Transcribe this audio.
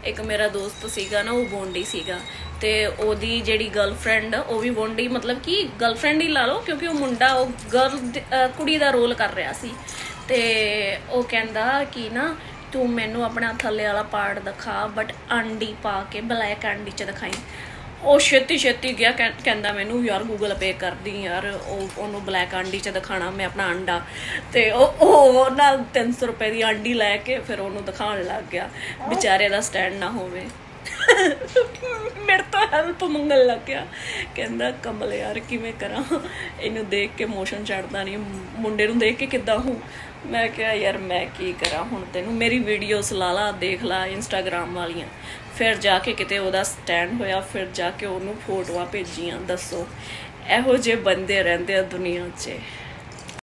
एक मेरा दोस्त सीगा ना, वो बोंडी सीगा ते ओदी जेड़ी गर्लफ्रेंड वो भी बोंडी, मतलब कि गर्लफ्रेंड ही ला लो क्योंकि वो मुंडा वो गर्ल कुड़ी दा रोल कर रहा सी। ते वो कहंदा कि ना तू मैनू अपना थल्ले वाला पार्ट दिखा बट आंडी पा के ब्लैक आंडी च दिखाई। ਉਹ ਛੇਤੀ ਛੇਤੀ ਗਿਆ ਕਹਿੰਦਾ ਮੈਨੂੰ ਯਾਰ ਗੂਗਲ ਪੇ ਕਰਦੀ ਯਾਰ, ਉਹਨੂੰ ਬਲੈਕ ਆਂਡੀ 'ਚ ਦਿਖਾਣਾ ਮੈਂ ਆਪਣਾ ਆਂਡਾ। ਤੇ ਉਹ ਨਾਲ 300 ਰੁਪਏ ਦੀ ਆਂਡੀ ਲੈ ਕੇ ਫਿਰ ਉਹਨੂੰ ਦਿਖਾਉਣ ਲੱਗ ਗਿਆ, ਵਿਚਾਰੇ ਦਾ ਸਟੈਂਡ ਨਾ ਹੋਵੇ। ਮੇਰੇ ਤੋਂ ਹੈਲਪ ਮੰਗਣ ਲੱਗ ਗਿਆ, ਕਹਿੰਦਾ ਕਮਲ ਯਾਰ ਕਿਵੇਂ ਕਰਾਂ, ਇਹਨੂੰ ਦੇਖ ਕੇ ਮੋਸ਼ਨ ਚੜਦਾ ਨਹੀਂ, ਮੁੰਡੇ ਨੂੰ ਦੇਖ ਕੇ ਕਿੱਦਾਂ ਹੂੰ। मैं क्या यार मैं की करा हुण, तेनू मेरी वीडियोस ला ला देख ला इंस्टाग्राम वालियां, फिर जाके किते ओहदा स्टैंड होया, फिर जाके ओनू फोटोआं भेजियां। दसो इहो जे बंदे रहिंदे आ दुनिया 'च।